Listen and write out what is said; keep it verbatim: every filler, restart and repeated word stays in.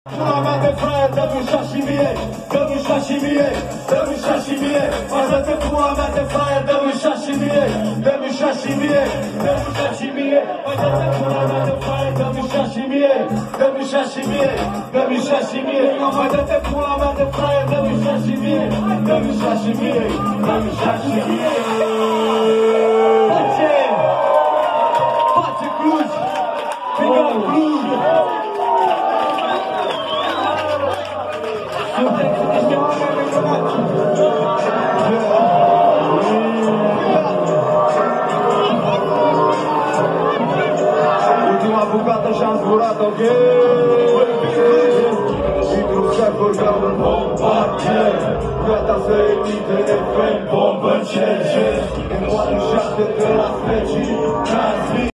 Pula mea de fraier, dă-mi ușa și mie, dă-mi ușa și mie, dă-mi ușa și mie. Bagă-te pula mea de fraier, dă-mi ușa și mie, dă-mi ușa și mie, dă-mi ușa și mie. Bagă-te pula mea de fraier, dă-mi ușa și mie, dă-mi ușa și mie, dă-mi ușa și mie. Bagă-te pula mea de fraier, dă-mi ușa și mie, dă-mi ușa și mie, dă-mi ușa și mie. Pace! Pace Cluj! Big up Cluj! Sunteți niște oameni minunați! Ultima bucată și-am zburat, ok? Și drum să-i ca un bombardier. Gata să emite F M, bombă în cer. În oare șapte de la specii, transmit.